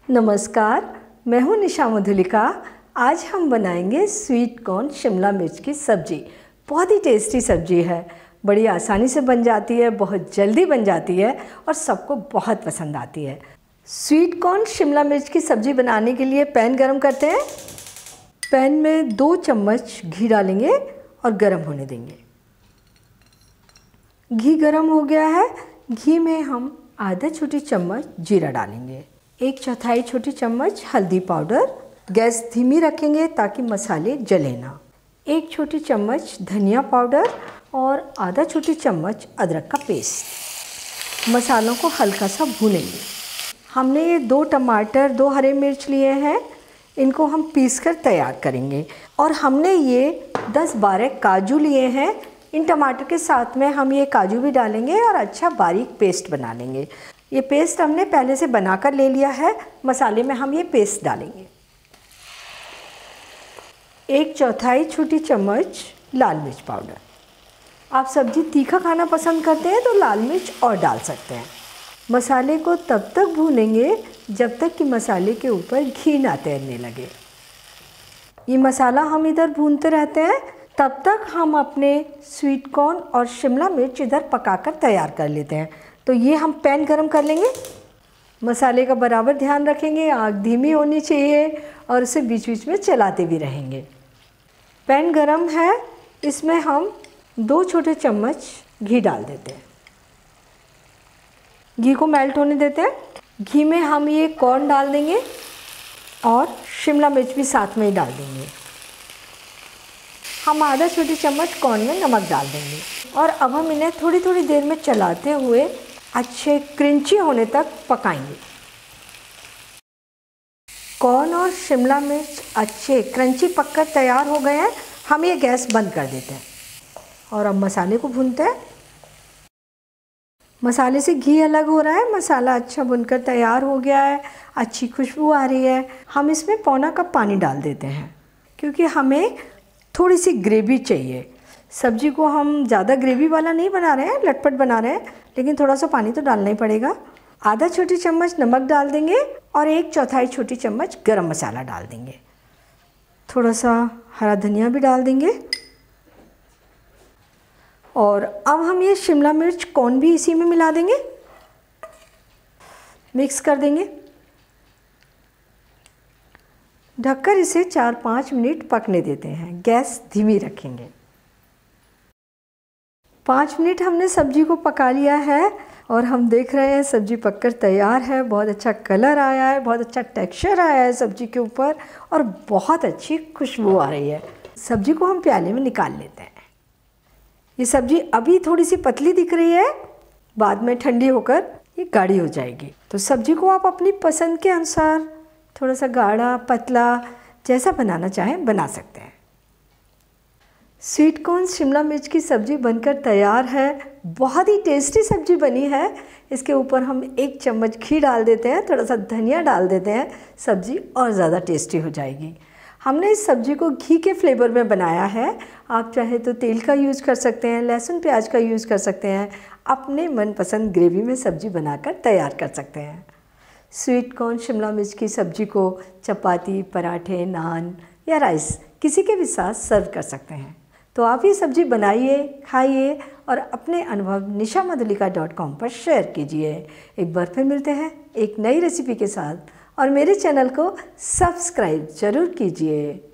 नमस्कार, मैं हूँ निशा मधुलिका। आज हम बनाएंगे स्वीट कॉर्न शिमला मिर्च की सब्ज़ी। बहुत ही टेस्टी सब्ज़ी है, बड़ी आसानी से बन जाती है, बहुत जल्दी बन जाती है और सबको बहुत पसंद आती है। स्वीट कॉर्न शिमला मिर्च की सब्ज़ी बनाने के लिए पैन गरम करते हैं। पैन में 2 चम्मच घी डालेंगे और गरम होने देंगे। घी गरम हो गया है, घी में हम आधा छोटी चम्मच जीरा डालेंगे, 1/4 छोटी चम्मच हल्दी पाउडर। गैस धीमी रखेंगे ताकि मसाले जले ना। 1 छोटी चम्मच धनिया पाउडर और आधा छोटी चम्मच अदरक का पेस्ट। मसालों को हल्का सा भूनेंगे। हमने ये 2 टमाटर, 2 हरे मिर्च लिए हैं, इनको हम पीसकर तैयार करेंगे। और हमने ये 10-12 काजू लिए हैं, इन टमाटर के साथ में हम ये काजू भी डालेंगे और अच्छा बारीक पेस्ट बना लेंगे। ये पेस्ट हमने पहले से बनाकर ले लिया है। मसाले में हम ये पेस्ट डालेंगे। 1/4 छोटी चम्मच लाल मिर्च पाउडर। आप सब्ज़ी तीखा खाना पसंद करते हैं तो लाल मिर्च और डाल सकते हैं। मसाले को तब तक भूनेंगे जब तक कि मसाले के ऊपर घी ना तैरने लगे। ये मसाला हम इधर भूनते रहते हैं, तब तक हम अपने स्वीट कॉर्न और शिमला मिर्च इधर पकाकर तैयार कर लेते हैं। तो ये हम पैन गरम कर लेंगे। मसाले का बराबर ध्यान रखेंगे, आग धीमी होनी चाहिए और उसे बीच बीच में चलाते भी रहेंगे। पैन गरम है, इसमें हम 2 छोटे चम्मच घी डाल देते हैं। घी को मेल्ट होने देते हैं। घी में हम ये कॉर्न डाल देंगे और शिमला मिर्च भी साथ में ही डाल देंगे। हम आधा छोटी चम्मच कॉर्न में नमक डाल देंगे और अब हम इन्हें थोड़ी थोड़ी देर में चलाते हुए अच्छे क्रंची होने तक पकाएंगे। कॉर्न और शिमला मिर्च अच्छे क्रंची पककर तैयार हो गए हैं। हम ये गैस बंद कर देते हैं और अब मसाले को भूनते हैं। मसाले से घी अलग हो रहा है, मसाला अच्छा भुनकर तैयार हो गया है, अच्छी खुशबू आ रही है। हम इसमें पौना कप पानी डाल देते हैं क्योंकि हमें थोड़ी सी ग्रेवी चाहिए। सब्जी को हम ज़्यादा ग्रेवी वाला नहीं बना रहे हैं, लटपट बना रहे हैं, लेकिन थोड़ा सा पानी तो डालना ही पड़ेगा। आधा छोटी चम्मच नमक डाल देंगे और 1/4 छोटी चम्मच गरम मसाला डाल देंगे। थोड़ा सा हरा धनिया भी डाल देंगे और अब हम ये शिमला मिर्च कॉर्न भी इसी में मिला देंगे, मिक्स कर देंगे। ढककर इसे 4-5 मिनट पकने देते हैं। गैस धीमी रखेंगे। 5 मिनट हमने सब्जी को पका लिया है और हम देख रहे हैं सब्जी पककर तैयार है। बहुत अच्छा कलर आया है, बहुत अच्छा टेक्सचर आया है सब्जी के ऊपर और बहुत अच्छी खुशबू आ रही है। सब्जी को हम प्याले में निकाल लेते हैं। ये सब्जी अभी थोड़ी सी पतली दिख रही है, बाद में ठंडी होकर ये गाढ़ी हो जाएगी। तो सब्जी को आप अपनी पसंद के अनुसार थोड़ा सा गाढ़ा, पतला, जैसा बनाना चाहें बना सकते हैं। स्वीट कॉर्न शिमला मिर्च की सब्ज़ी बनकर तैयार है। बहुत ही टेस्टी सब्ज़ी बनी है। इसके ऊपर हम 1 चम्मच घी डाल देते हैं, थोड़ा सा धनिया डाल देते हैं, सब्ज़ी और ज़्यादा टेस्टी हो जाएगी। हमने इस सब्ज़ी को घी के फ्लेवर में बनाया है। आप चाहे तो तेल का यूज़ कर सकते हैं, लहसुन प्याज का यूज़ कर सकते हैं, अपने मनपसंद ग्रेवी में सब्ज़ी बनाकर तैयार कर सकते हैं। स्वीट कॉर्न शिमला मिर्च की सब्ज़ी को चपाती, पराठे, नान या राइस किसी के भी साथ सर्व कर सकते हैं। तो आप ये सब्ज़ी बनाइए, खाइए और अपने अनुभव nishamodulika.com पर शेयर कीजिए। एक बार फिर मिलते हैं एक नई रेसिपी के साथ और मेरे चैनल को सब्सक्राइब ज़रूर कीजिए।